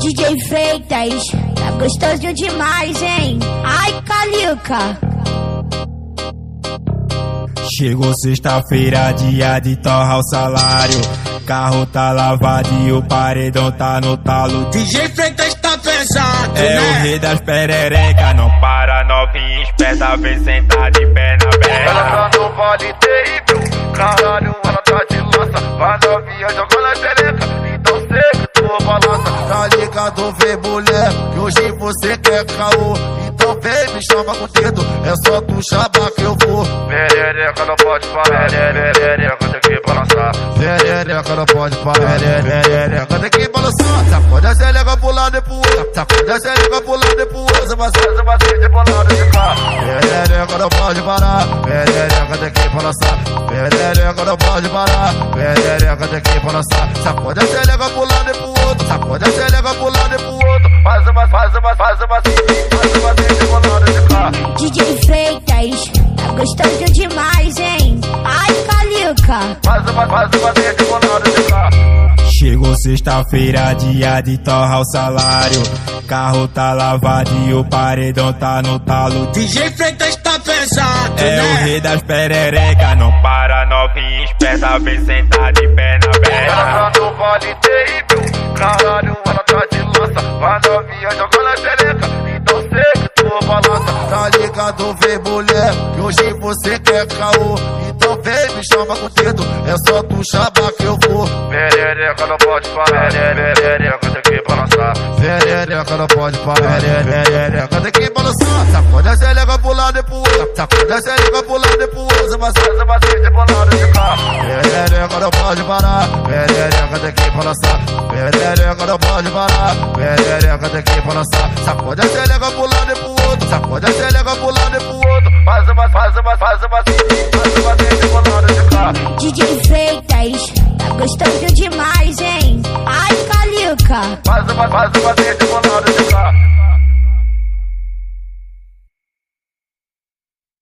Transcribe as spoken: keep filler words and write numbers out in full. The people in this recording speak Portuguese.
D J Freitas, tá gostoso demais, hein? Ai, Calica. Chegou sexta-feira, dia de torrar o salário. Carro tá lavado e o paredão tá no talo. D J Freitas tá pesado, é né? o rei das pererecas, não para novinha, esperta, vem sentar de pé na berra. Ela tá no vale terrível, caralho, ela tá de lança. Vai novinha jogando a xereca, então sei que tu balança. Tá ligado, vem mulher, que hoje você quer caô. Então vem, me chama com o dedo, é só tu chamar que eu vou. Perereca não pode parar, perereca tem que balançar. Perereca não pode parar, perereca tem que balançar. Sacode a xereca pro lado e pro outro, sacode a xereca pro lado e pro outro. Você vai ser, você vai ser de bolado de cá. Perereca não pode parar, perereca tem que balançar. Perereca não pode parar, perereca tem que balançar. Sacode a xereca pro lado e pro outro, sacode a xereca pro lado e pro outro. Faz uma, faz uma, faz uma, faz uma, de bolado de cá. D J Freitas, tá gostoso demais, hein? Ai, Calica. Faz uma, faz uma, de bolado de cá. Chegou sexta-feira, dia de torrar o salário. Carro tá lavado e o paredão tá no talo. D J Freitas tá pesado, é né? o rei das pererecas, não para novinha, esperta, vem sentar de pé na berra. Ela tá no vale terrível, caralho, ela tá de lança. Vai novinha jogando a xereca, então sei que tu balança. Tá ligado, vem mulher, que hoje você quer caô. Então vem, me chama com o dedo, é só tu chamar que eu vou. Perereca não pode parar, perereca tem que balançar. Perereca não pode parar, perereca tem que balançar. Sacode a xereca pro lado e pro outro, sacode a xereca pro lado e pro outro. Você vai ser, você vai ser de bolado de cá. Perereca não pode parar, perereca tem que balançar. Perereca não pode parar, perereca tem que balançar. Sacode a xereca pro lado e pro outro, sacode a xereca pro lado e pro outro. Faz uma, faz uma, faz uma, faz uma, de bolado de cá. D J Freitas, tá gostoso demais, hein? Ai, Calica. Faz uma, faz uma, de bolado de cá.